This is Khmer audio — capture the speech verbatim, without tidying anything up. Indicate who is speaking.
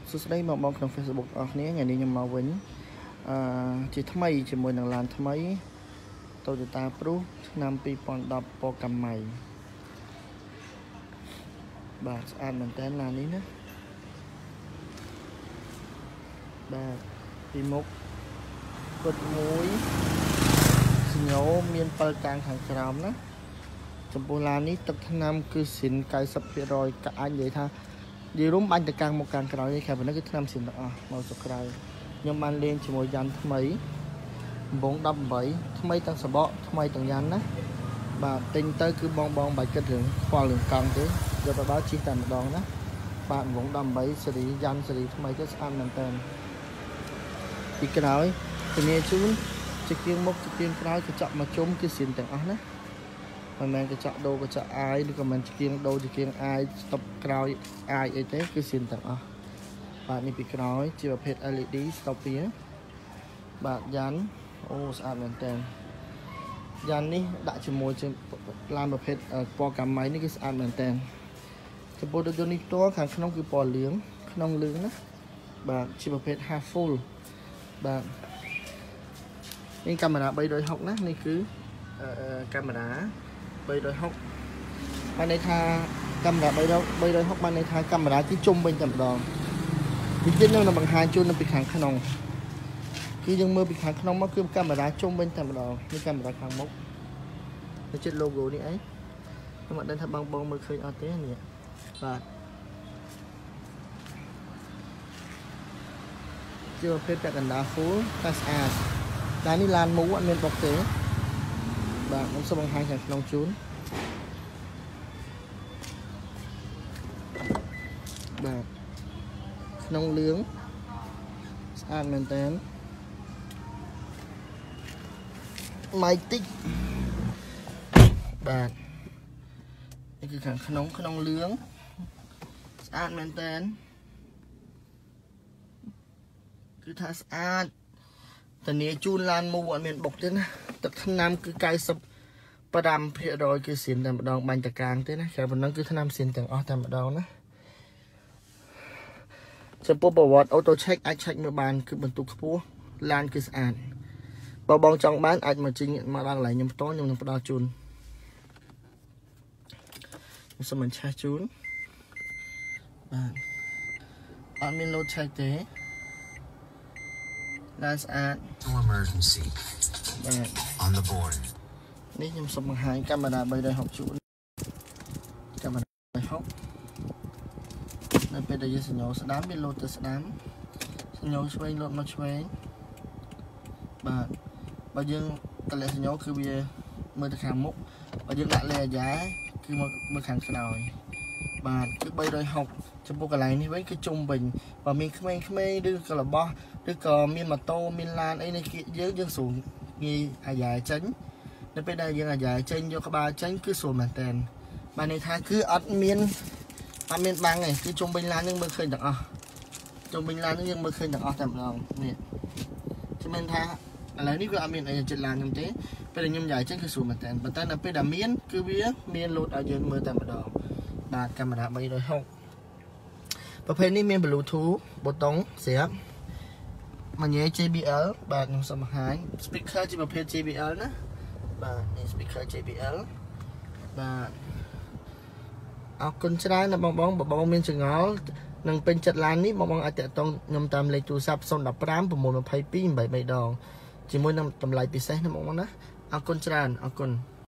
Speaker 1: សួស្តីមកបងក្នុង Facebook អស់គ្នាថ្ងៃនេះខ្ញុំមកវិញអឺជាថ្មីជាមួយនឹងឡានថ្មី Toyota Prius ឆ្នាំពីរពាន់ដប់ពណ៌កម្មៃបាទស្អាតមែនតើឡាននេះណាបាទពីមុខពុតមួយសញ្ញោមានពិលកាំងខាងក្រោមណាចំពោះឡាននេះទឹកថ្នាំគឺស៊ីន ninety percent ក៏អាចនិយាយថានិយាយរួមបាញ់ទៅកាំងមកកាំងក្រោយនេះខែប៉ុណ្ណឹងគឺថ្នាំស៊ីនទាំងអស់មកចុះក្រៅខ្ញុំបានលេងជាមួយយ៉ាន់ថ្មីដំបងដប់eightថ្មីទាំងសបកថ្មីទាំងយ៉ាន់ណាបាទទិញទៅគឺបងបងបាច់គិតរឿងខ្វល់រឿងកង់ទេយកទៅដល់ជិះតែម្ដងណាបាទដំបងដប់eightស៊េរីយ៉ាន់ស៊េរីថ្មីទៅស្អាតមែនតើពីក្រោយធានាជូនជាគៀងមុខជាគៀងក្រោយកញ្ចក់មកជុំគឺស៊ីនទាំងអស់ណាមិនមែនកញ្ចក់ដូរកញ្ចក់អាយឬក៏មិនជាគៀងដូរជាគៀងអាយស្តុបក្រោយអាយអីទេគឺស៊ីនទាំងអស់បាទនេះពីក្រោយជាប្រភេទ แอล อี ดี ស្តុបវាបាទយ៉ាន់អូស្អាតមែនតើយ៉ាន់នេះដាក់ជាមួយជាឡានប្រភេទពណ៌កម្មៃនេះគឺស្អាតមែនតើចំពោះរថយន្តនេះផ្ទាល់ខាងក្នុងគឺពណ៌លឿងក្នុងលឿងណាបាទជាប្រភេទ half full បាទនេះកាមេរ៉ាthree sixtyណានេះគឺកាមេរ៉ាthree sixtyបានន័យថាកាមេរ៉ាthree sixtyបានន័យថាកាមេរ៉ាគឺជុំវិញតែម្ដងទីទៀតនឹងបង្ហាញជូននៅពីខាងក្នុងគឺយើងមើលពីខាងក្នុងមកគឺកាមេរ៉ាជុំវិញតែម្ដងនេះកាមេរ៉ាខាងមុខទៅជិត logo នេះអីខ្ញុំអត់ដឹងថាបងបងមើលឃើញអត់ទេនេះបាទជាប្រភេទពាក់កណ្ដាល full តែស្អាតតែនេះឡានមូអត់មានបុកទេបាទខ្ញុំសូមបង្ហាញខាងក្នុងជូនបាទក្នុងលឿងស្អាតមែនតើម៉ៃតិចបាទនេះគឺខាងក្នុងក្នុងលឿងស្អាតមែនតើគឺថាស្អាតធានាជូនឡានមូអត់មានបុកទេណាទឹកថ្នាំគឺninety-five percentគឺស៊ីនតែម្ដងបាញ់តកាងទេណាក្រៅប៉ុណ្ណឹងគឺថ្នាំស៊ីនទាំងអស់តែម្ដងណាចំពោះប្រវត្តិ auto check អាច check មើលបានគឺបន្ទុកខ្ពស់ឡានគឺស្អាតបើបងចង់បានអាចមកជិះមកដល់កន្លែងខ្ញុំផ្ទាល់ខ្ញុំនឹងផ្ដល់ជូនខ្ញុំសូមបញ្ឆេះជូនបាទអត់មាន load check ទេឡានស្អាត
Speaker 2: emergency
Speaker 1: បាទ
Speaker 2: on the board
Speaker 1: នេះខ្ញុំសូមបង្ហាញកាមេរ៉ាthree sixtyជូនកាមេរ៉ាthree sixtyនៅពេលដែលយើងសញ្ញោស្ដាំវាលោតទៅស្ដាំសញ្ញោឆ្វេងលោតមកឆ្វេងបាទបើយើងតម្លាក់សញ្ញោគឺវាមើលទៅខាងមុខបើយើងដាក់លេអាយ៉ាគឺមកមើលខាងក្រោយបាទគឺthree sixtyចំពោះកន្លែងនេះវិញគឺជុំវិញបើមានក្មេងៗឬក៏របស់ឬក៏មានម៉ូតូមានឡានអីនេះយើងយើងស្រួលងាយអាយ៉ាចេញនៅពេលដែលយើងអាយ៉ាចេញយកក្បាលចេញគឺស្រួលមែនតើបាទន័យថាគឺអត់មានអត់មានបាំងទេគឺជុំវិញឡាននឹងមើលឃើញទាំងអស់ជុំវិញឡាននឹងយើងមើលឃើញទាំងអស់តែម្ដងនេះខ្ញុំមានថាឥឡូវនេះវាអត់មានអីចិត្តឡានខ្ញុំទេពេលដែលខ្ញុំយ៉ាចេញគឺស្រួលមែនតើប៉ុន្តែនៅពេលដែលមានគឺវាមានលោតឲ្យយើងមើលតែម្ដងបាទកាមេរ៉ាthree sixtyប្រភេទនេះមាន Bluetooth ប៊ូតុងស្រាប់មួយញ៉េ J B L បាទខ្ញុំសូមបង្ហាញ speaker ជាប្រភេទ J B L ណាបាទនេះ speaker J B L បាទអរគុណច្រើនណាបងបងបងមានចង្អល់នឹងពេញចិត្តឡាននេះបងបងអាចតាក់ទងខ្ញុំតាមលេខទូរស័ព្ទzero one five nine two two eight threeដងជាមួយនឹងតម្លៃពិសេសណាបងបងណាអរគុណច្រើនអរគុណ